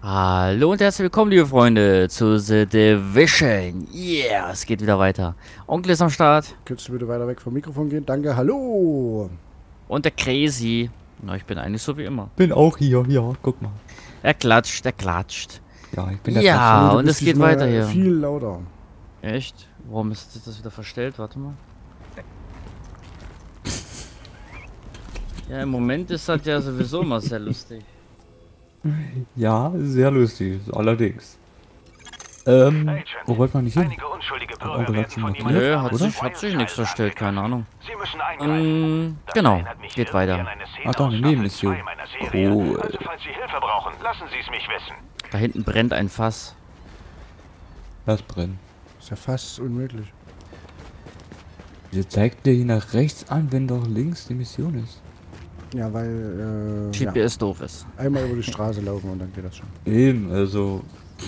Hallo und herzlich willkommen, liebe Freunde, zu The Division. Yeah, es geht wieder weiter. Onkel ist am Start. Könntest du bitte weiter weg vom Mikrofon gehen? Danke, hallo! Und der Crazy. Na, ich bin eigentlich so wie immer. Bin auch hier, ja, guck mal. Er klatscht, er klatscht. Ja, ich bin der Ja, Du und bist es geht diesmal weiter hier. Viel lauter. Echt? Warum ist das wieder verstellt? Warte mal. Ja, im Moment ist das ja sowieso immer sehr lustig. Ja, sehr lustig, allerdings. Wo wollte man nicht hin? Einige unschuldige Oh, Bürger werden von jemandem Nö, namens hat sich nichts verstellt, keine Ahnung. Sie müssen eingreifen. Das Genau, erinnert mich geht irgendwie weiter. an eine Szene Ah, doch, eine aus Staffel Nebenmission. 2 meiner Serie. Cool. Also, falls Sie Hilfe brauchen, lassen Sie es mich wissen. Da hinten brennt ein Fass. Lass brennen. Ist ja fast unmöglich. Wieso zeigt der hier nach rechts an, wenn doch links die Mission ist? Ja, weil, GPS doof ist. einmal über die Straße laufen und dann geht das schon. Eben, also...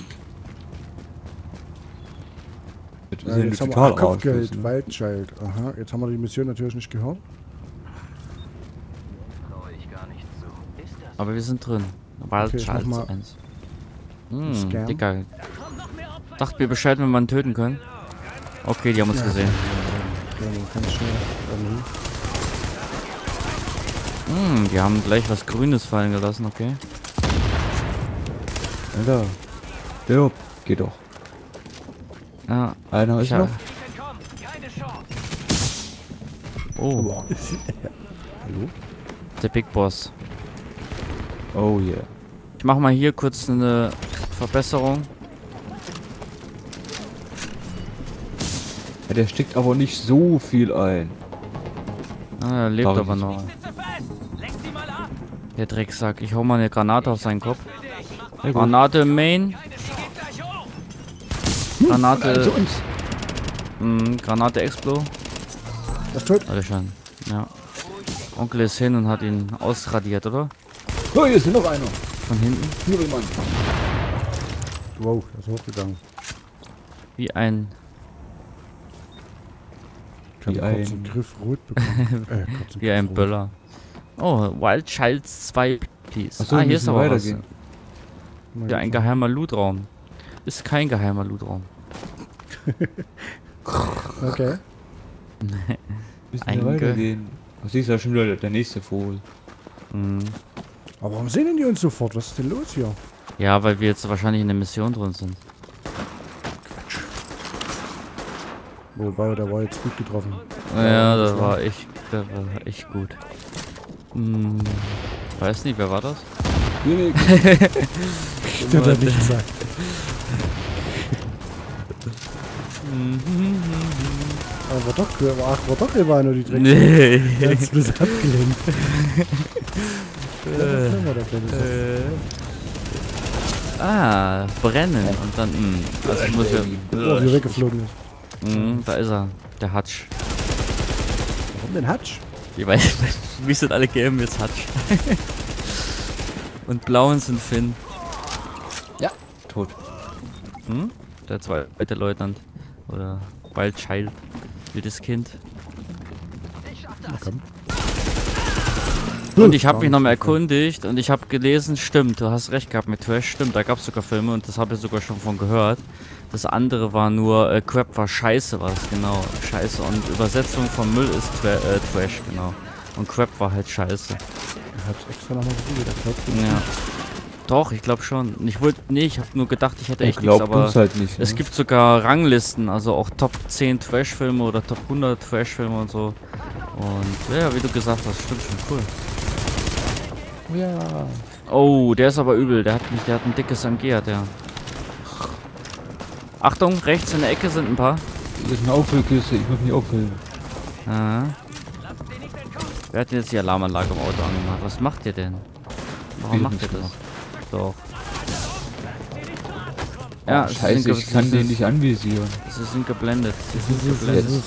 Wir sind Jetzt haben wir total Kopfgeld, Arschloch, ne? Wildchild. Aha, jetzt haben wir die Mission natürlich nicht gehört. Traue ich gar nicht zu. Ist das? Aber wir sind drin. Wild Okay, ich Child mach mal 1. Scam. Dicker. Dacht mir Bescheid, wenn wir ihn töten können. Okay, die haben uns gesehen. Okay, man kann schnell irgendwie. Die haben gleich was Grünes fallen gelassen, okay. Alter. Ja, geht doch. Ja. Einer ist Ja. noch. Oh, Hallo? der Big Boss. Oh yeah. Ich mach mal hier kurz eine Verbesserung. Ja, der steckt aber nicht so viel ein. Ah, er lebt Darf ich aber nicht. noch. Der Drecksack. Ich hau mal eine Granate auf seinen Kopf. Ja, gut. Granate im Main. Granate. Zu uns. Granate Explo. Das ist tot. Warte schon. Ja. Onkel ist hin und hat ihn ausradiert, oder? Oh, hier ist noch einer. Von hinten. Hier jemand. Wow, das ist hochgegangen. Wie ein. Ich habe Wie einen kurzen ein- Griff rot bekommen. Kurzen Wie ein Griff rot. Böller. Oh, Wild Child 2 Piece. Achso, Hier ist aber was. weitergehen. Mal Ja, ein gucken. geheimer Lootraum. Ist kein geheimer Lootraum. Okay. Müssen Ein wir weitergehen. Das ist ja schon wieder der nächste Vogel. Aber warum sehen denn die uns sofort? Was ist denn los hier? Ja, weil wir jetzt wahrscheinlich in der Mission drin sind. Wobei, der war jetzt gut getroffen. Ja, das war echt gut. Weiß nicht, wer war das? Der hat nicht gesagt. Aber war doch Ivano die Dreck. Nee. Jetzt bist du abgelenkt. Ja, das können wir doch nicht. Brennen und dann, also ich muss ja, Oh, wie er weggeflogen ist. da ist er, der Hutch. Warum denn Hutch? Ich weiß, wie sind alle gelben jetzt Hutch. Und blauen sind Finn. Ja. Tot. Der zweite Leutnant. Oder Wild Child. Wildes Kind. Na komm. Und ich habe mich nochmal erkundigt und ich habe gelesen, stimmt, du hast recht gehabt mit Trash, stimmt, da gab es sogar Filme und das habe ich sogar schon von gehört. Das andere war nur, Crap war Scheiße, war es genau, Scheiße. Und Übersetzung von Müll ist Trash, genau. Und Crap war halt Scheiße. Er hat extra nochmal gegoogelt. Er glaubt nicht. Ja. Doch, ich glaube schon. Ich wollte, nee, ich habe nur gedacht, ich hätte Ich echt nichts, glaube aber uns halt nicht. es Ne? gibt sogar Ranglisten, also auch Top 10 Trash-Filme oder Top 100 Trash-Filme und so. Und ja, wie du gesagt hast, stimmt schon, cool. Ja. Oh, der ist aber übel. Der hat ein dickes MG, hat der. Achtung, rechts in der Ecke sind ein paar. Das ist eine Auffüllkiste, ich muss mich auffüllen. Ah. Wer hat denn jetzt die Alarmanlage im Auto angemacht? Was macht ihr denn? Warum Ich macht hab's ihr das? gemacht. Doch. Ja, sie Scheiße, sind ich kann den nicht anvisieren. Sie sind geblendet. Sie sind geblendet. Jetzt.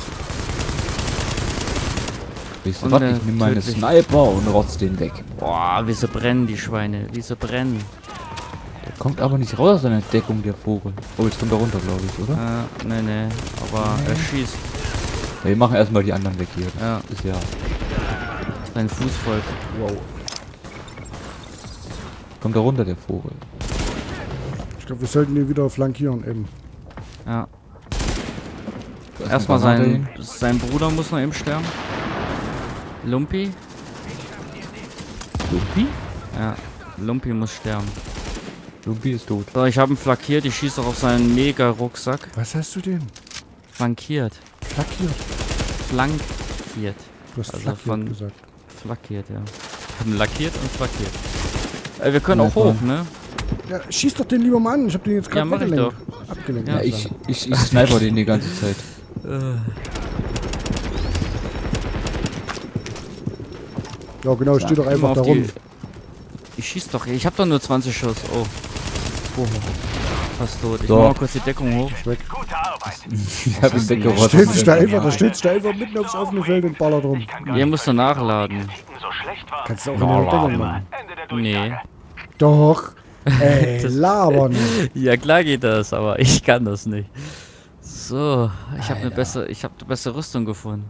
Weißt du Und was, der ich nehme meine tödlich- Sniper und rotz den weg. Boah, wie sie brennen, die Schweine. Wie sie brennen. Der kommt aber nicht raus aus seiner Deckung, der Vogel. Oh, jetzt kommt er runter, glaube ich, oder? Nee. Aber er schießt. Ja, wir machen erstmal die anderen weg hier. Das Ja. ist ja. Sein Fußvolk. Wow. Kommt da runter, der Vogel. glaube, wir sollten ihn wieder flankieren eben. Ja. Da ist Erstmal eine Granate sein Bruder muss noch eben sterben. Lumpi? Lumpi? Ja. Lumpi muss sterben. Lumpi ist tot. So, ich habe ihn flankiert. Ich schieße auch auf seinen Mega-Rucksack. Was hast du denn? Flankiert. Flankiert. Flankiert. Du hast Also flankiert von- gesagt. Flankiert, ja. Ich habe ihn lackiert und flankiert. Wir können Ja, auch hoch, klar. ne? Ja, schieß doch den lieber mal an. Ich hab den jetzt Ja, gerade mach ich weggelenkt. Abgelenkt. Ja, Ja, ich sniper den die ganze Zeit. Ja, genau, steh doch Immer einfach auf da die- rum. Ich schieß doch. Ich habe doch nur 20 Schuss. Oh. Fast tot. Ich So. mach mal kurz die Deckung hoch. Gute Arbeit. Ich hab ihn Da weggerottet. stellst dich da einfach, da stellst dich da einfach mitten aufs offene Feld und ballert rum. Kann gar Ihr nicht müsst doch nachladen. Ticken so schlecht war. Kannst du auch in der Deckung Immer machen. Ende der Nee. Durchsage. Doch. Ey, laber nicht. Ja, klar geht das, aber ich kann das nicht. So, ich habe eine bessere Rüstung gefunden.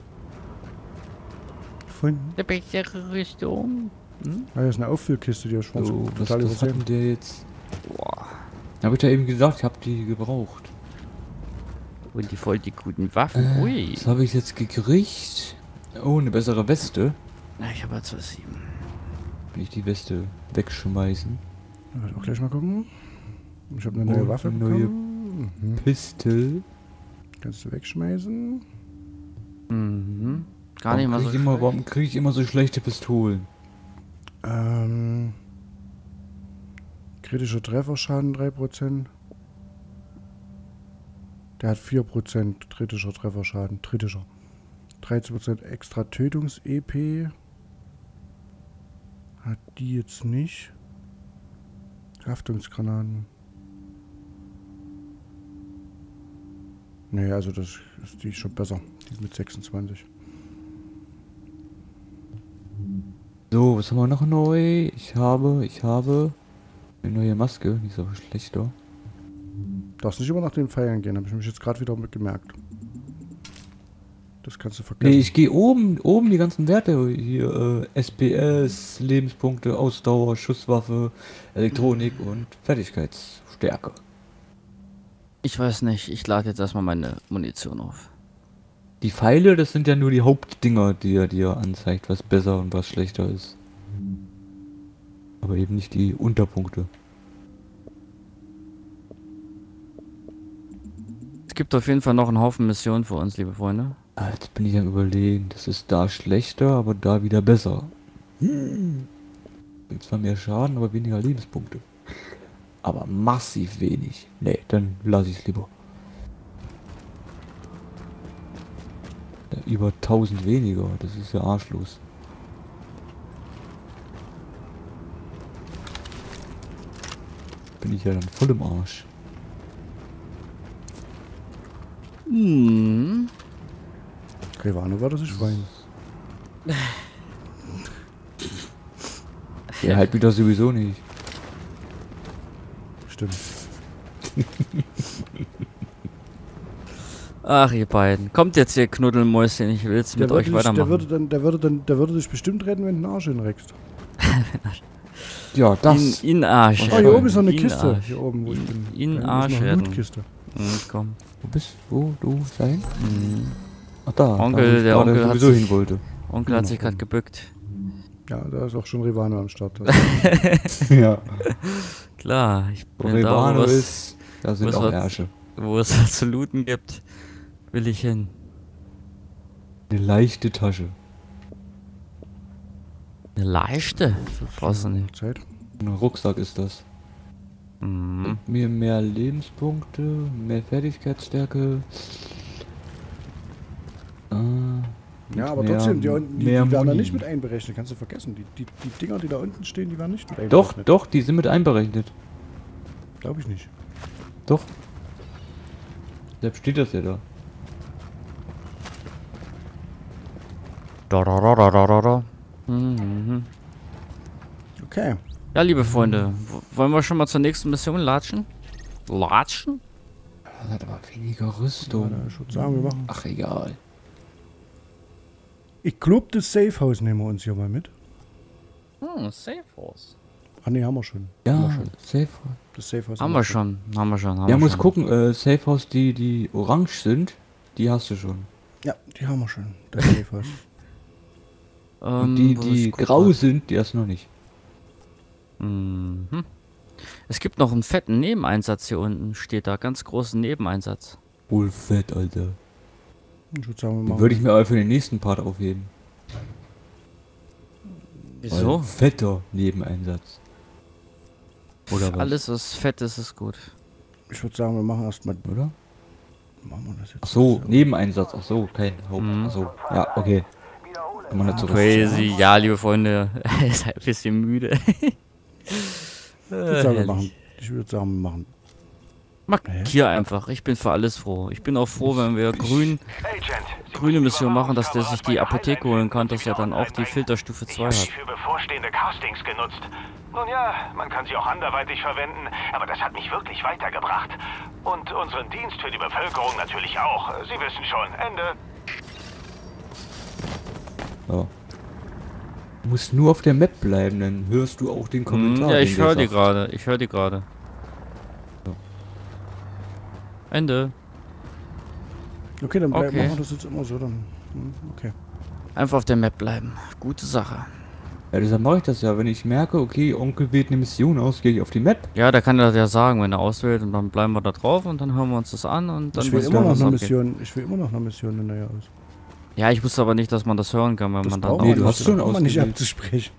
Von, Eine bessere Rüstung? ah, hier ist eine Auffüllkiste, die hast du Oh, was total hat denn übersehen. der jetzt? Boah. Hab ich ja eben gesagt, ich hab die gebraucht. Und die voll die guten Waffen. Ui. Was habe ich jetzt gekriegt? Oh, eine bessere Weste. Na, ich habe jetzt 2,7. Kann ich die Weste wegschmeißen? Ich werde auch gleich mal gucken. Ich habe eine neue Und Waffe eine neue bekommen. Pistol. Kannst du wegschmeißen. Mhm. Gar nicht mal so Warum kriege ich immer so schlechte Pistolen? Kritischer Trefferschaden 3%. Der hat 4% kritischer Trefferschaden. 13% extra Tötungs-EP. Hat die jetzt nicht. Haftungsgranaten. Nee, also das ist die schon besser. Die mit 26. So, was haben wir noch neu? Ich habe eine neue Maske, die ist aber schlechter. Darfst nicht immer nach den Feiern gehen, habe ich mich jetzt gerade wieder gemerkt. Das kannst du vergessen. Nee, ich gehe oben die ganzen Werte hier, SPS, Lebenspunkte, Ausdauer, Schusswaffe, Elektronik und Fertigkeitsstärke. Ich weiß nicht. Ich lade jetzt erstmal meine Munition auf. Die Pfeile, das sind ja nur die Hauptdinger, die er dir anzeigt, was besser und was schlechter ist. Aber eben nicht die Unterpunkte. Es gibt auf jeden Fall noch einen Haufen Missionen für uns, liebe Freunde. Ah, jetzt bin ich am Überlegen, das ist da schlechter, aber da wieder besser. Gibt zwar mehr Schaden, aber weniger Lebenspunkte. Aber massiv wenig. Nee, dann lasse ich es lieber. Ja, über 1000 weniger, das ist ja arschlos. Bin ich ja dann voll im Arsch. Hm. Revano würde sich freuen. Der halt wieder sowieso nicht. Stimmt. Ach, ihr beiden. Kommt jetzt hier Knuddelmäuschen, ich will jetzt mit euch weitermachen. Der würde dich bestimmt retten, wenn du den Arsch hinreckst. Ja, das. In Arsch. Oh, hier oben ist noch eine In Kiste. Arsch. Hier oben, wo ich bin. In Da ist Arsch noch eine retten. Lootkiste. Komm. Wo du sein? Mhm. Ach da, Onkel, da wo ich der gerade Onkel hat sowieso sich- hin wollte. Onkel hat sich gerade gebückt. Ja, da ist auch schon Revano am Start. Ja. Klar, ich bin da, Revano wo es, ist, da sind was auch wird- Ärsche. wo es was zu looten gibt, will ich hin. Eine leichte Tasche. Eine leichte? So brauchst du nicht. Zeit. Ein Rucksack ist das. Mhm. Mir mehr Lebenspunkte, mehr Fertigkeitsstärke. Ja, aber mehr- trotzdem, die unten, die mehr werden da Muni. nicht mit einberechnet. Kannst du vergessen. Die Dinger, die da unten stehen, die werden nicht mit Doch, einberechnet. doch, die sind mit einberechnet. Glaube ich nicht. Doch. Deshalb steht das ja da. Da, da, da, da, da, da, da. Mhm. Okay. Ja, liebe Freunde, wollen wir schon mal zur nächsten Mission latschen? Latschen? Das hat aber weniger Rüstung. Ich würde sagen, wir machen. Ach, egal. Ich glaube, das Safehouse nehmen wir uns hier mal mit. Safe Force. Ah ne, haben wir schon. Ja, Safe. Das Safehouse Haben wir schon. Ja, muss gucken, Safe House, die orange sind, die hast du schon. Ja, die haben wir schon. Das Safehouse. Und die grau sind, die hast du noch nicht. Mhm. Es gibt noch einen fetten Nebeneinsatz hier unten, steht da. Ganz großen Nebeneinsatz. Wohl fett, Alter. Ich würde sagen, wir Den machen. würde ich mir aber für den nächsten Part aufheben. Wieso? Weil fetter Nebeneinsatz. Oder was? Alles, was fett ist, ist gut. Ich würde sagen, wir machen erstmal. Oder? Machen wir das jetzt. Ach so, Nebeneinsatz. Ach so, kein Haupt. Mhm. Ach so, ja, okay. Kann man nicht zurück. Crazy. Ja, liebe Freunde, ihr seid ein bisschen müde. Ich würde sagen, wir machen. Markier einfach. Ich bin für alles froh. Ich bin auch froh, wenn wir Agent, grüne Mission machen, dass der sich die Apotheke holen kann, dass er dann auch die Filterstufe 2 hat. für bevorstehende Castings genutzt. Nun ja, man kann sie auch anderweitig verwenden, aber das hat mich wirklich weitergebracht. Und unseren Dienst für die Bevölkerung natürlich auch. Sie wissen schon, Ende. Ja. Du musst nur auf der Map bleiben, dann hörst du auch den Kommentar. Ja, den ich der höre die sagt. gerade. Ich höre die gerade. Ja. Ende. Okay, dann Okay. machen wir das jetzt immer so. Dann. Okay. Einfach auf der Map bleiben. Gute Sache. Ja, deshalb mache ich das ja. Wenn ich merke, okay, Onkel wählt eine Mission aus, gehe ich auf die Map. Ja, da kann er ja sagen, wenn er auswählt, und dann bleiben wir da drauf und dann hören wir uns das an und dann Ich will wissen immer wir, noch was eine abgeht. Mission. Ich will immer noch eine Mission in der Jahr aus. Ja, ich wusste aber nicht, dass man das hören kann, wenn Das man dann braucht Nee, man du nicht, hast das schon braucht man nicht ausgewählt. abzusprechen.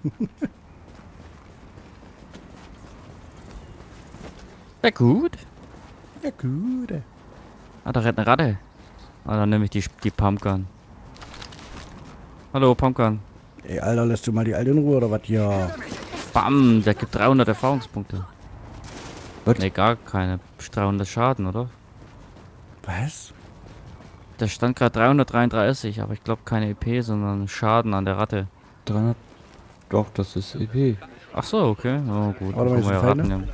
Ja, gut. Ja, gut. Ah, da rennt eine Ratte. Ah, dann nehme ich die Pumpgun. Hallo, Pumpgun. Ey, Alter, lässt du mal die Alte in Ruhe oder was? Ja. Bam, der gibt 300 Erfahrungspunkte. Was? Ne, gar keine. 300 Schaden, oder? Was? Da stand gerade 333, aber ich glaube keine EP, sondern Schaden an der Ratte. 300. Doch, das ist EP. Ach so, okay. Oh, gut. Warte mal, Dann können wir ja ist ein Ratten nehmen.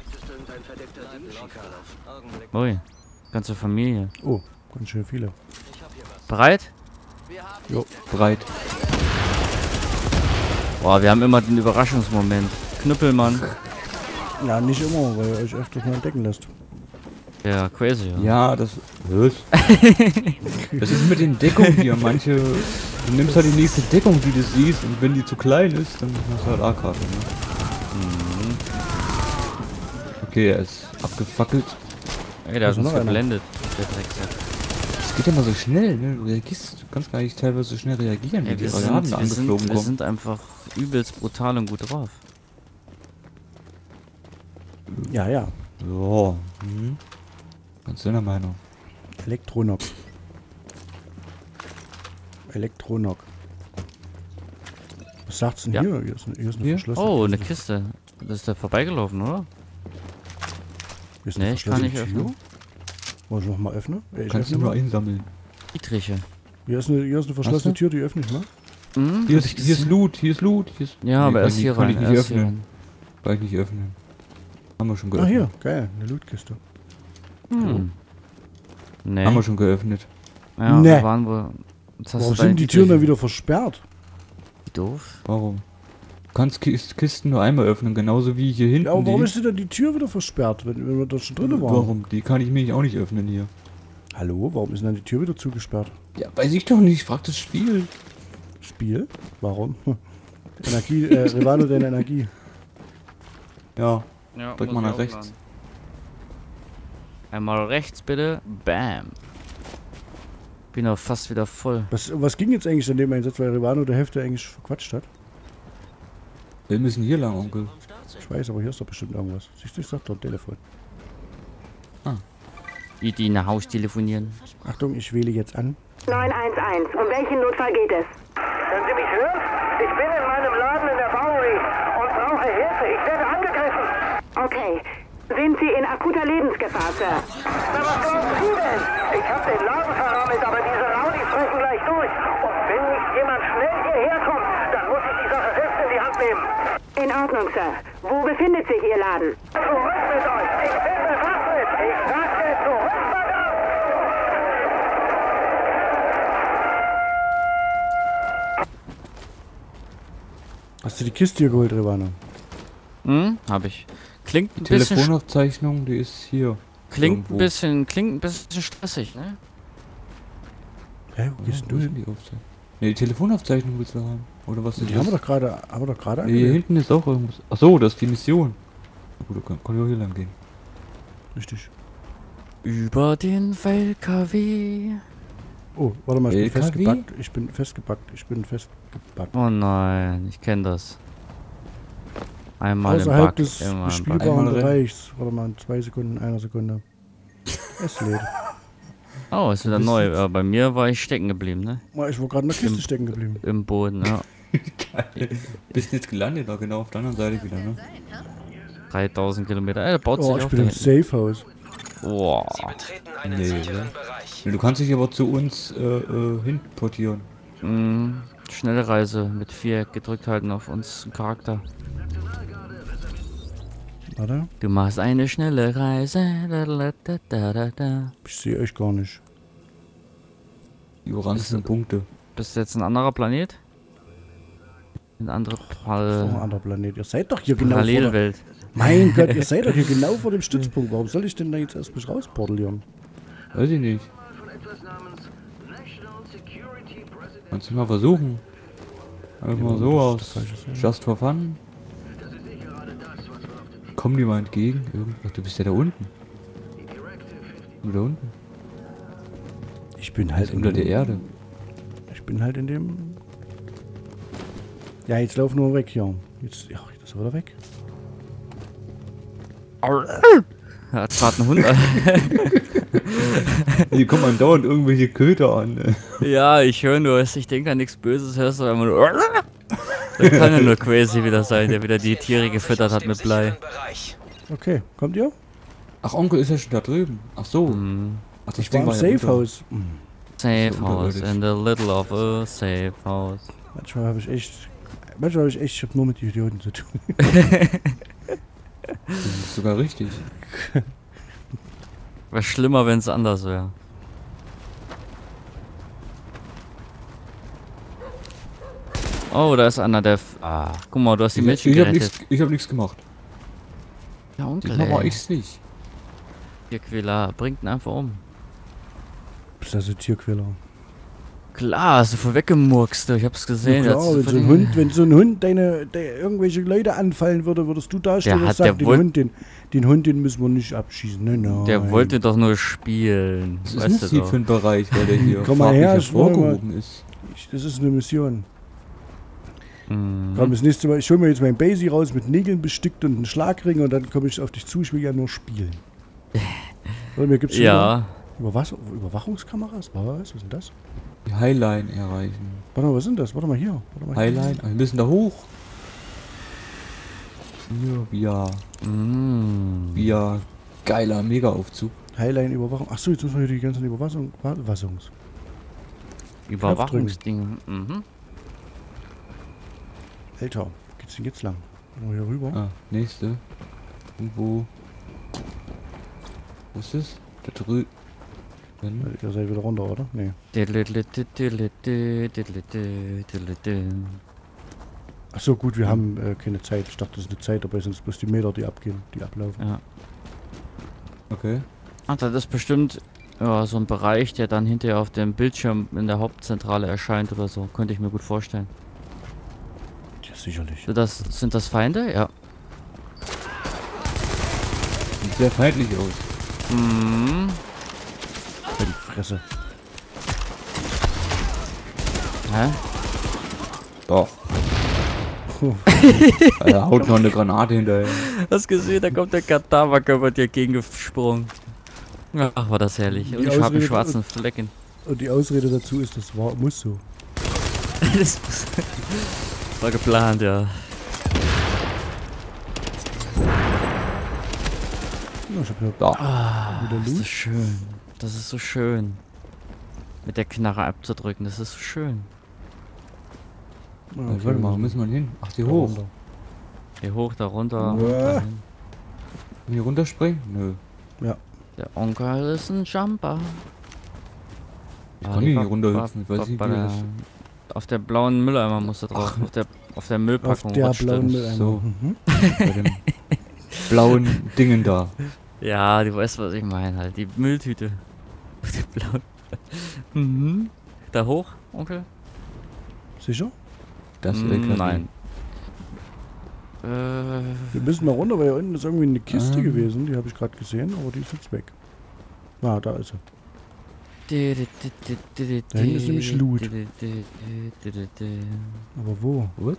Ui, ganze Familie. Oh, ganz schön viele. Bereit? Breit. Boah, wir haben immer den Überraschungsmoment. Knüppelmann. Ja, nicht immer, weil ihr euch öfters mal entdecken lässt. Ja, crazy, ja. Ja, das. Was? Das ist mit den Deckungen hier. Manche. Du nimmst halt die nächste Deckung, die du siehst, und wenn die zu klein ist, dann hast du halt A-Karte, ne? Okay, er ist abgefackelt. Ey, der ist ist uns noch einer. geblendet. Der Drecksack. Es geht ja mal so schnell, ne? Du reagierst, du kannst gar nicht teilweise so schnell reagieren, Ey, wie die Granaten angeflogen wir kommen. sind einfach übelst brutal und gut drauf. Ja, ja. So. Ganz deiner Meinung. Elektronock. Elektronock. Was sagt's denn Ja. hier? Hier ist eine Hier? verschlossene Oh, eine Kiste. Kiste. Das ist der vorbeigelaufen, oder? Hier ist eine Nee, ich kann verschlossene nicht Tür. öffnen. Wollen wir noch mal öffnen? Ich Kannst du öffne nur mal. einsammeln. Dietriche. Hier ist eine verschlossene du? Tür, die öffne ich mal. Hm? Hier Hab ich ist, hier ist gesehen. Loot, hier ist Loot, hier ist... Ja, aber kann erst ich- hier kann ich rein. nicht Erst hier öffnen. rein. Kann ich nicht öffnen. Haben wir schon Ah, geöffnet. hier. Geil. Eine Lootkiste. Hm. Nee. Haben wir schon geöffnet. Ja, Nee. wir waren wohl. Jetzt hast Warum du deine sind die Türen dann Dietriche. wieder versperrt? Doof. Warum? Du kannst Kisten nur einmal öffnen, genauso wie hier hinten Ja, aber warum die. ist denn die Tür wieder versperrt, wenn wir da schon drin waren? Warum? Die kann ich mir auch nicht öffnen hier. Hallo? Warum ist denn die Tür wieder zugesperrt? Ja, weiß ich doch nicht. Frag das Spiel. Spiel? Warum? Energie, Rivalo deine Energie. Ja. Ja, Drück muss mal ich nach rechts. aufladen. Einmal rechts bitte. Bam. Bin auch fast wieder voll. Was ging jetzt eigentlich an dem Einsatz, weil Rivano der Hälfte eigentlich verquatscht hat? Wir müssen hier lang, Onkel. Ich weiß, aber hier ist doch bestimmt irgendwas. Siehst du, ich sag doch Telefon. Die nach Haus telefonieren. Achtung, ich wähle jetzt an. 911. Um welchen Notfall geht es? Können Sie mich hören? Ich bin in meinem Laden in der Bowery und brauche Hilfe. Ich werde angegriffen. Okay. Sind Sie in akuter Lebensgefahr, Sir? Na, was glauben Sie denn? Ich habe den Laden verrammelt, aber diese Rowdies brechen gleich durch. Und wenn nicht jemand schnell hierher kommt, dann muss ich die Sache selbst in die Hand nehmen. In Ordnung, Sir. Wo befindet sich Ihr Laden? Zurück mit euch! Ich bin bewaffnet! Ich sagte zurück, verdammt! Hast du die Kiste hier geholt, Rivano? Hm, hab ich. Klingt Die ein bisschen, Telefonaufzeichnung, die ist hier. klingt irgendwo. ein bisschen stressig, ne? Hä, wo gehst Wo du ist hin? denn die Aufzeichnung? Ne, die Telefonaufzeichnung willst du haben. Oder was ist Die das? haben wir doch gerade Nee, hier angewählt. hinten ist auch irgendwas. Achso, das ist die Mission. Na gut, da kann ich auch hier lang gehen. Richtig. Über den LKW. Oh, warte mal, ich bin LKW? festgebackt. Ich bin festgebackt. Oh nein, ich kenne das. Einmal im Außerhalb Bug, des immer im Bug. bespielbaren Einmal rennen. Bereichs. Warte mal, 2 Sekunden, 1 Sekunde. Es lädt. Oh, ist wieder bist neu. jetzt- Bei mir war ich stecken geblieben, ne? Oh, ich war gerade in der Kiste stecken geblieben. Im Boden, ja. Geil. Bist jetzt gelandet, da genau auf der anderen Seite wieder, ne? 3000 Kilometer. Der baut Oh, sich ich auf bin da im hinten. Safehouse. Boah. Betreten einen Nee, sicheren ne? Bereich. Nee, du kannst dich aber zu uns hinportieren. Schnelle Reise mit 4 gedrückt halten auf uns Charakter. Warte, Du machst eine schnelle Reise. Da, da, da, da, da, da. ich sehe euch gar nicht. Die orangen Punkte. Bist du jetzt ein anderer Planet? Ein anderer Das ist doch ein anderer Planet. Ihr seid doch hier genau vor der... Parallelwelt. Mein Gott, ihr seid doch hier genau vor dem Stützpunkt. Warum soll ich denn da jetzt erst mich rausportelieren? Weiß ich nicht. Kannst du mal versuchen. Einfach mal so das aus. ist der falsche Sinn. Just for fun. Kommen die mal entgegen? Irgendwas. Du bist ja da unten. Du da unten. Ich bin halt Unter der Erde. Ich bin halt in dem... Ja, jetzt lauf nur weg hier. Jetzt, ja, jetzt ist er wieder weg. Er hat gerade einen Hund an. Hier kommen andauernd irgendwelche Köter an. Ne? Ja, ich höre nur, ich denke an nichts Böses, hörst du immer nur. Das kann ja nur Crazy wieder sein, der wieder die Tiere gefüttert hat mit Blei. Bereich. Okay, kommt ihr? Ach, Onkel ist ja schon da drüben. Ach so. Ach, das Ich war im ja unter. Safehouse. Safe So house, unterirdisch. in the little of a safe house. Manchmal habe ich echt... ich habe nur mit Idioten zu tun. Das ist sogar richtig. Wäre schlimmer, wenn es anders wäre. Oh, da ist einer, der... guck mal, du hast die Mädchen gerettet. Ich hab nichts gemacht. Ja, Onkel, Diesmal war ey. ich's nicht. Tierquäler, bringt ihn einfach um. Bist also Tierquäler. Klar, hast du vorweggemurkst, ich hab's gesehen. Ja, Jetzt klar, wenn so ein Hund der irgendwelche Leute anfallen würde, würdest du da stehen Der und hat- sagen, der wollt- den Hund, den müssen wir nicht abschießen. Nein, nein. Der wollte doch nur spielen. Was ist Weißt das du hier doch. für ein Bereich, weil der hier Komm mal farblich her, ich wollte mal- hervorgehoben ist? Das ist eine Mission. Mhm. Komm, das nächste Mal, ich hole mir jetzt mein Basie raus mit Nägeln bestickt und einen Schlagring und dann komme ich auf dich zu, ich will ja nur spielen. Oder mir gibt's schon Ja, Überwachungskameras? Was ist denn das? Die Highline erreichen. Warte mal, was sind das? Warte mal hier. Warte mal hier. Highline? Ah, wir müssen da hoch. Hier, via geiler Mega-Aufzug. Highline-Überwachung. Achso, jetzt müssen wir hier die ganzen Überwachungsdinge. Mhm. Alter, geht's denn jetzt lang? Gehen wir hier rüber? Ah, nächste. Irgendwo. Wo ist es? Da drüben. Ihr seid wieder runter, oder? Nee. Achso, gut, wir haben keine Zeit. Ich dachte, das ist eine Zeit, aber es sind bloß die Meter, die abgehen, die ablaufen. Ja. Okay. Ach, das ist bestimmt ja, so ein Bereich, der dann hinterher auf dem Bildschirm in der Hauptzentrale erscheint oder so. Könnte ich mir gut vorstellen. Ja, sicherlich. Sind das Feinde? Ja. Sieht sehr feindlich aus. Mhm. Bei die Fresse. Hä? Doch. Er haut noch eine Granate hinterher. Hast gesehen, da kommt der Kadaverkörper dir gegengesprungen. Ach, war das herrlich. Und Die ich habe einen Ausrede- schwarzen Flecken. Und die Ausrede dazu ist, das muss so. Das war geplant, ja. Ja, ich hab ja wieder Das ist Loot. schön. Das ist so schön. Mit der Knarre abzudrücken, das ist so schön. Ja, Warte mal, wo müssen wir hin? Ach, hier hoch. runter. Hier hoch, da runter. Uah. dahin. Hier runterspringen? Nö. Ja. Der Onkel ist ein Jumper. Ich kann hier runterhüpfen. Ich weiß nicht, wie das... Auf der blauen Mülleimer musst du drauf. Auf der Auf der Auf Müllpackung der rutscht blauen drin. Mülleimer. So. Mhm. Bei dem blauen Dingen da. Ja, du weißt, was ich meine halt. Die Mülltüte. Die blauen. Mhm. Da hoch, Onkel? Sicher? Das Nein. Wir müssen mal runter, weil hier unten ist irgendwie eine Kiste gewesen. Die habe ich gerade gesehen, aber die ist jetzt weg. Ah, da ist sie. Da hinten ist nämlich Loot. Aber wo? What?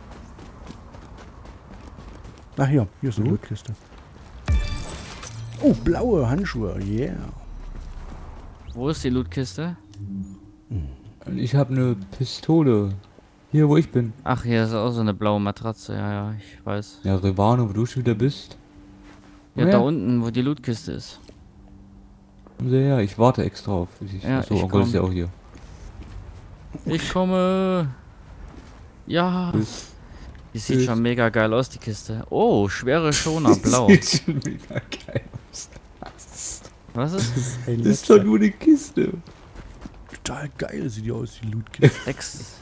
Ach hier ist eine Lootkiste. Oh, blaue Handschuhe, yeah. Wo ist die Lootkiste? Ich habe eine Pistole. Hier, wo ich bin. Ach, hier ist auch so eine blaue Matratze. Ja, ja, ich weiß. Ja, Rivano, wo du schon wieder bist. Ja, Ja. da unten, wo die Lootkiste ist. Ja, ja, ich warte extra auf. Ja, Achso, ich Onkel ist komm. ja auch hier. Ich komme. Ja. Tschüss. Die sieht Tschüss. schon mega geil aus, die Kiste. Oh, schwere Schoner, blau. Sieht schon mega geil aus. Was ist? Ein Das ist doch letzter. nur eine Kiste. Total geil sieht die aus, die Lootkiste. Dex.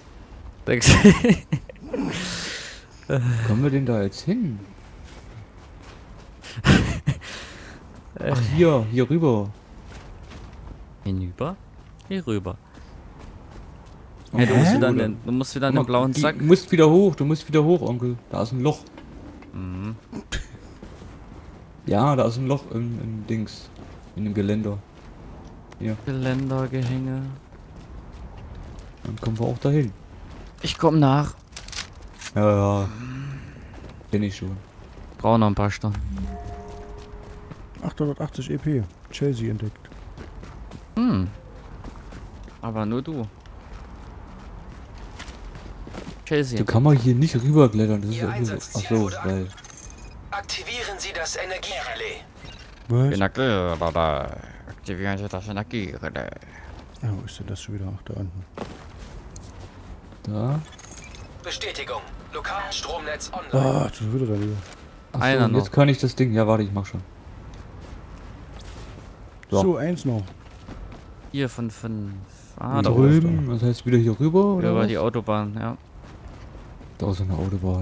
Kommen wir denn da jetzt hin? Ach, hier rüber. Hinüber? Hier rüber. Hey, du musst wieder, du musst wieder in den blauen Sack. Du musst wieder hoch, Onkel. Da ist ein Loch. Mhm. Ja, da ist ein Loch im Dings. In dem Geländer. Geländergehänge. Dann kommen wir auch dahin. Ich komm nach. Ja. Kenn ich schon. Brauche noch ein paar Stunden. 880 EP. Chelsea entdeckt. Aber nur du. Chelsea. Du kann man hier nicht rüberklettern. Das ist Ihr ja irgendwie so. Einsatzziel Achso, wurde weil. Aktivieren Sie das Energierelais. Was? Aktivieren Sie das Energierelais. Ah, wo ist denn das schon wieder? Ach, da unten. Da. Bestätigung. Lokalstromnetz online. Ah, das ist wieder da wieder. Achso, Einer noch. jetzt kann ich das Ding. Ja, warte, ich mach schon. So. So, eins noch. Hier von 5. Ah, Da da oben. drüben, das heißt wieder hier rüber, oder? Über was? die Autobahn, ja. Da ist eine Autobahn.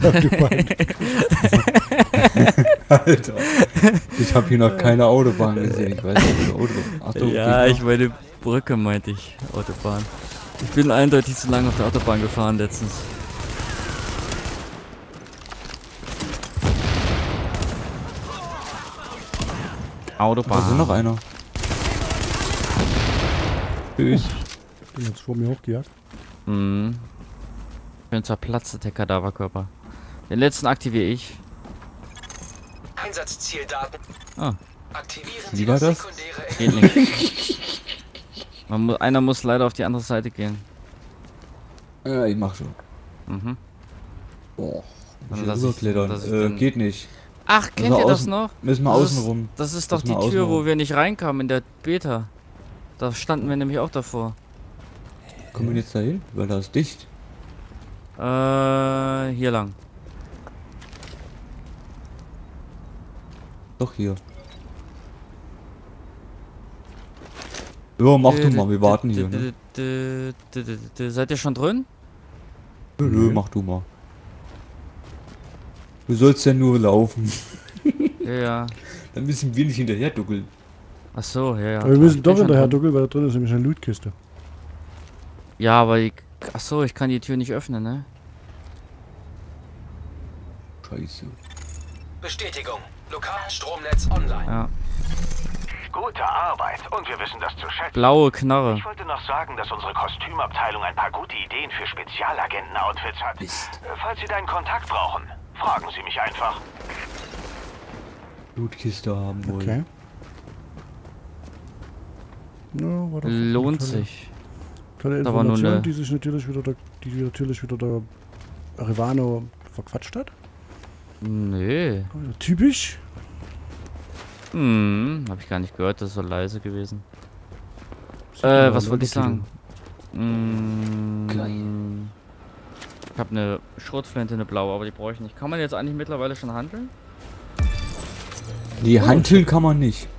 Alter. Ich habe hier noch keine Autobahn gesehen. Ich weiß nicht, wie Autobahn. Achtung, Ja, geht ich meine Brücke meinte ich. Autobahn. Ich bin eindeutig zu lange auf der Autobahn gefahren letztens. noch. Autobahn. Da ist noch einer. Tschüss. Bin jetzt vor mir hochgejagt. Mhm. Schön zerplatzt der Kadaverkörper. Den letzten aktiviere ich. Einsatzzieldaten. Ah. Aktivieren Wie Sie war das das? sekundäre Geht nicht. Einer muss leider auf die andere Seite gehen. Ja, ich mach schon. Mhm. Boah. Dann Hier lass ich- rüberklettern. lass ich den- Geht nicht. Ach, kennt wir ihr das außen- noch? Müssen wir Das außen ist- rum. Das ist doch Müssen die wir außen Tür, wo rum. wir nicht reinkamen in der Beta. Da standen wir nämlich auch davor. Kommen wir jetzt dahin? Weil da ist dicht. Hier lang. Doch hier. Ja, mach du mal, wir warten hier, ne? Seid ihr schon drin? Nö, mach du mal. Du sollst ja nur laufen. Ja. Dann müssen wir nicht hinterher duckeln. Ach so, ja. Aber wir müssen Ich doch bin schon hinterher drin. duckeln, weil da drin ist nämlich eine Lootkiste. Ja, aber ach so, ich kann die Tür nicht öffnen, ne? Scheiße. Bestätigung. Lokalstromnetz online. Ja. Gute Arbeit und wir wissen das zu schätzen. Blaue Knarre. Ich wollte noch sagen, dass unsere Kostümabteilung ein paar gute Ideen für Spezialagenten-Outfits hat. Falls Sie da einen Kontakt brauchen, fragen Sie mich einfach. Blutkiste haben wollen. Okay. Ja, war doch Lohnt tolle- sich. Tolle Da war nur Information, eine- die sich natürlich wieder der Rivano verquatscht hat. Nee. Typisch. Hab ich gar nicht gehört, das ist so leise gewesen. Ja, Was wollte ich Untertitel. sagen? Geil. Ich habe eine Schrotflinte, eine blaue, aber die brauche ich nicht. Kann man jetzt eigentlich mittlerweile schon handeln? Nee, handeln kann man nicht.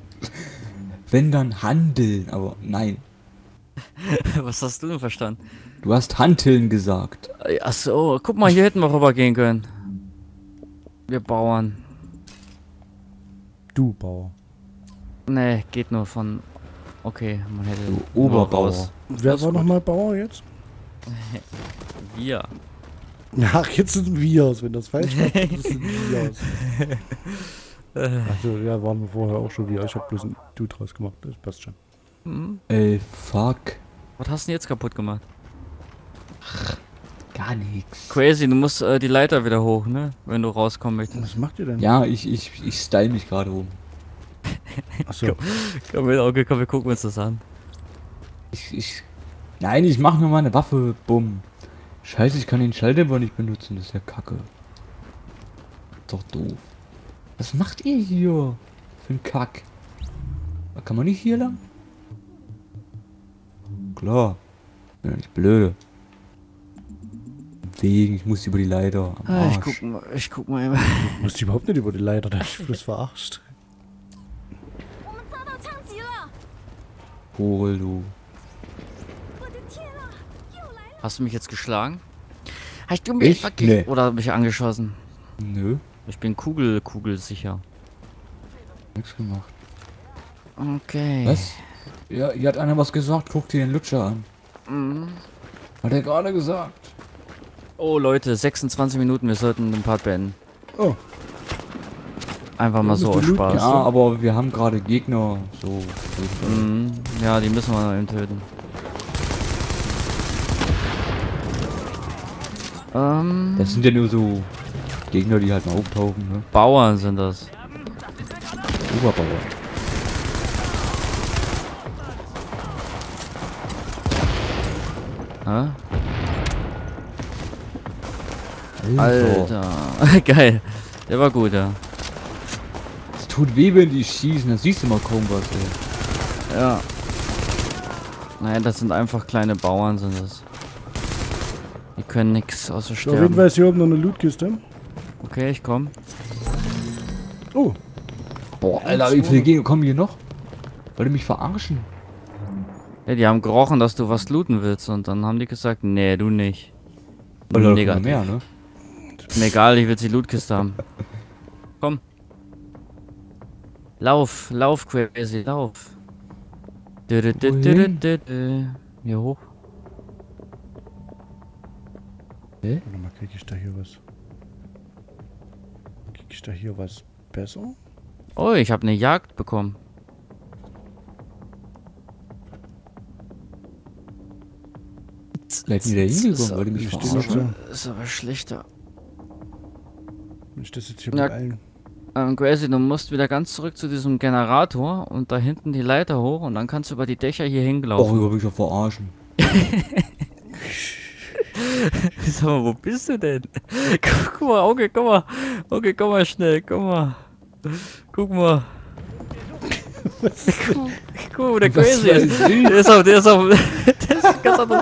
Wenn dann handeln, aber nein. Was hast du denn verstanden? Du hast Hanteln gesagt. Achso, guck mal, hier hätten wir rüber gehen können. Wir Bauern. Du, Bauer. Nee, geht nur von... Okay, man hätte... Du nur Oberbauer. raus. Wer Das war ist gut. nochmal Bauer jetzt? Wir. Ach, jetzt sind wir es. Wenn das falsch war, das sind wir es. Also, ja, waren wir vorher auch schon wir. Ich habe bloß ein Du draus gemacht. Das passt schon. Ey, fuck. Was hast du denn jetzt kaputt gemacht? Gar nichts. Crazy, du musst die Leiter wieder hoch, ne? Wenn du rauskommen möchtest. Was macht ihr denn? Ja, ich style mich gerade um. Achso. Komm mit, okay, komm, wir gucken uns das an. Nein, ich mach mir mal eine Waffe. Bumm. Scheiße, ich kann den Schalldämpfer nicht benutzen. Das ist ja kacke. Doch doof. Was macht ihr hier? Für ein Kack. Kann man nicht hier lang? Klar. Bin ja nicht blöde. Wegen, ich muss über die Leiter. Am Ah, Arsch. ich guck mal eben. Du musst überhaupt nicht über die Leiter. Da ist bloß verarscht. 我们遭到枪击了！ Hol du. 我的天啊，又来了！ Hast du mich jetzt geschlagen? Hast du mich Ich? Nee. Oder mich angeschossen? Nö. Ich bin kugelsicher. Nichts gemacht. Okay. Was? Ja, hier hat einer was gesagt. Guck dir den Lutscher an. Hat er gerade gesagt. Oh Leute, 26 Minuten, wir sollten den Part beenden. Oh, Einfach mal Ja, so Mr. aus Luke Spaß. ist Ja, aber wir haben gerade Gegner. So. Ja, die müssen wir noch eben töten. Das sind ja nur so Gegner, die halt mal auftauchen, ne? Bauern sind das. Oberbauer. Hä? Alter. Alter. Geil. Der war gut, ja. Es tut weh, wenn die schießen. Da siehst du mal kaum was, ey. Ja. Nein, das sind einfach kleine Bauern, sind das. Die können nix außer so, auf jeden sterben. Fall ist hier oben noch eine Lootkiste. Okay, ich komm. Oh, Boah, Alter, wie viele Gegner kommen hier noch? Wollt ihr mich verarschen? Ja, die haben gerochen, dass du was looten willst und dann haben die gesagt, nee, du nicht. Oder Negativ. mehr, ne? Mir egal, ich will die Lootkiste haben. Komm. Lauf, lauf, Crazy, lauf. Wohin? Hier hoch. warte mal, krieg ich da hier was? Krieg ich da hier was besser? Oh, ich habe eine Jagd bekommen. Seid ihr da hingekommen? Wollt ihr mich Ich stehe noch verarschen? so. Ist aber schlechter. Wenn ich das jetzt hier Ja. mit allen. Crazy, du musst wieder ganz zurück zu diesem Generator und da hinten die Leiter hoch und dann kannst du über die Dächer hier Och, hingelaufen. ich will mich doch verarschen. Sag mal, wo bist du denn? Guck mal, okay, guck mal. Okay, komm mal schnell, guck mal. Guck mal. Guck mal, der Was Crazy weiß ist. ich? Der ist auf, der ist ganz anders.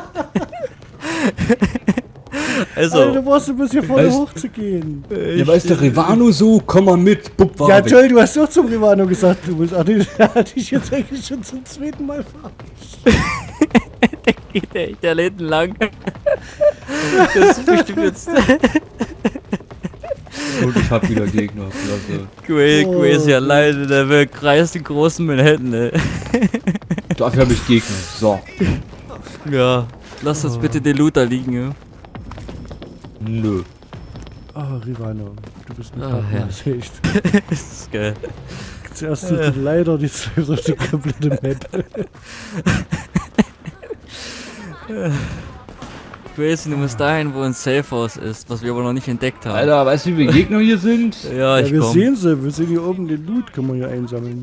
Also, Alter, du brauchst ein bisschen vorne Weißt- hochzugehen. Ja, weißt du, Rivano so, komm mal mit, bupp, war Ja, weg. Joel, du hast doch zum Rivano gesagt, du willst. Ach, den hatte ich jetzt eigentlich schon zum zweiten Mal verarscht. geht der hinten lang. Das ist bestimmt jetzt Und ich hab wieder Gegner, klasse. Crazy alleine, der will kreist den großen Manhattan, ey. Dafür habe ich Gegner, so. Ja, lass uns bitte den Looter liegen, ja. Nö. Ah, Rivano, du bist ein Ah, Partner, ja. das ist echt. Das ist geil. Zuerst durch die Leiter, die zweite durch die komplette Map. Crazy, du musst dahin, wo ein Safe House ist, was wir aber noch nicht entdeckt haben. Alter, weißt du, wie viele Gegner hier sind? Ja, Ja, ich wir komm. sehen sie, wir sehen hier oben den Loot, können wir hier einsammeln.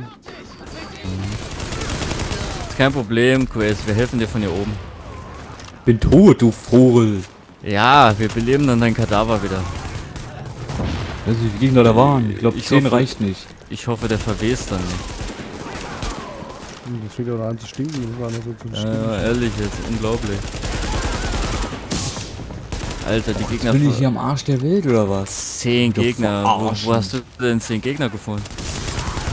Ist kein Problem, Crazy, wir helfen dir von hier oben. Bin tot, du Vogel. Ja, wir beleben dann dein Kadaver wieder. Weißt du, wie viele Gegner da waren? Ich glaube, Ich 10 hoffe- reicht nicht. Ich hoffe, der verwest dann nicht. Das fängt ja noch an zu stinken, das war noch so zu stinken. Ja, ehrlich, jetzt unglaublich. Alter, die Gegner. Bin ich hier am Arsch der Welt oder was? 10 Doch Gegner. verarschen. Wo hast du denn 10 Gegner gefunden?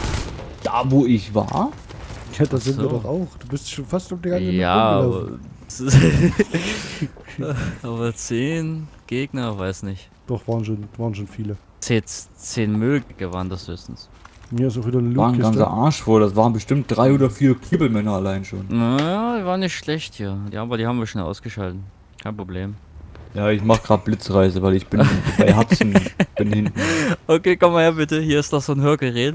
Da, wo ich war? Ja, da sind wir so. doch auch. Du bist schon fast um die ganze Map Ja, rumgelaufen. Aber 10 Gegner, weiß nicht. Doch, waren schon viele. 10 Mögliche waren das höchstens. Mir ist auch wieder eine War ein Lootkiste. ganzer Arsch voll. Das waren bestimmt 3 oder 4 Kiebelmänner allein schon. Naja, die waren nicht schlecht hier. Ja, aber die haben wir schnell ausgeschalten. Kein Problem. Ja, ich mach grad Blitzreise, weil ich bin bei Hudson, bin hinten. Okay, komm mal her bitte. Hier ist doch so ein Hörgerät.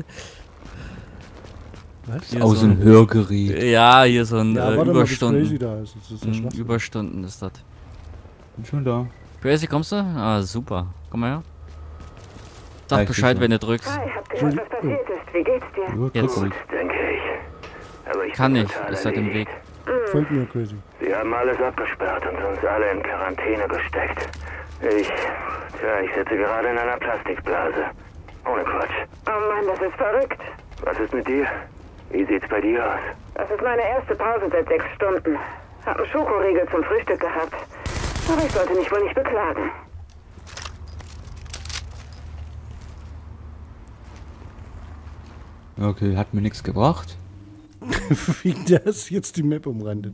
Was? Hier Aus so dem Hörgerät. Ja, hier so ein Ja, warte mal, bis Überstunden. Crazy da ist. Das ist ja Schwachsinn. Überstunden ist das. Bin schon da. Crazy, kommst du? Ah, super. Komm mal her. Ja, Sag ich Bescheid, bin wenn du drückst. Hi, hab gehört, was passiert ist. Wie geht's dir? Ja, Jetzt. guck ruhig. Denke ich. Aber ich Kann bin nicht, total ist halt im Weg. Folgt mir, Crazy. Sie haben alles abgesperrt und uns alle in Quarantäne gesteckt. Ich sitze gerade in einer Plastikblase. Ohne Quatsch. Oh Mann, das ist verrückt. Was ist mit dir? Wie sieht's bei dir aus? Das ist meine erste Pause seit 6 Stunden. Hab einen Schokoriegel zum Frühstück gehabt. Aber ich sollte mich wohl nicht beklagen. Okay, hat mir nichts gebracht. Wie das jetzt die Map umrandet.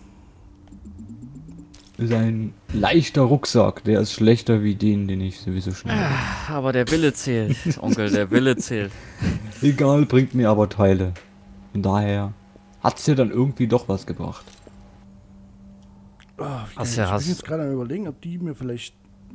Ist ein leichter Rucksack. Der ist schlechter wie den ich sowieso schnell habe. Aber der Wille zählt, Onkel, der Wille zählt. Egal, bringt mir aber Teile. Von daher hat's ja dann irgendwie doch was gebracht. Oh, Was ich ja bin hast. jetzt gerade am überlegen, ob die mir vielleicht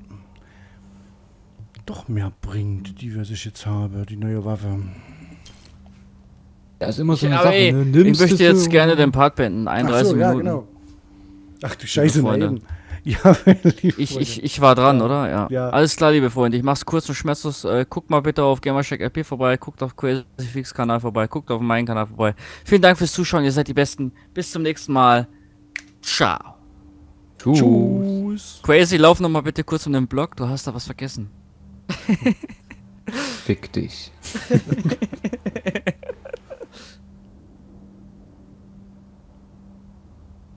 doch mehr bringt, die was ich jetzt habe, die neue Waffe. Das ist immer so eine Aber Sache. ey, Ne? ich Nimmst möchte du jetzt so- gerne den Part beenden. 31 ja, Minuten. genau. Ach du Scheiße, Freunde. nein. Ja, liebe Freunde. Ich war dran, oder? Ja. Ja. Alles klar, liebe Freunde. Ich mach's kurz und schmerzlos. Guckt mal bitte auf Gamercheck RP vorbei. Guckt auf Crazyfix Kanal vorbei. Guckt auf meinen Kanal vorbei. Vielen Dank fürs Zuschauen. Ihr seid die Besten. Bis zum nächsten Mal. Ciao. Tschüss. Tschüss. Crazy, lauf noch mal bitte kurz um den Block. Du hast da was vergessen. Fick dich.